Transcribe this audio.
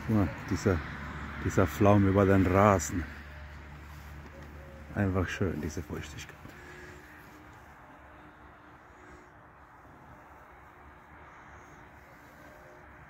Guck mal, dieser Flaum über den Rasen. Einfach schön, diese Feuchtigkeit.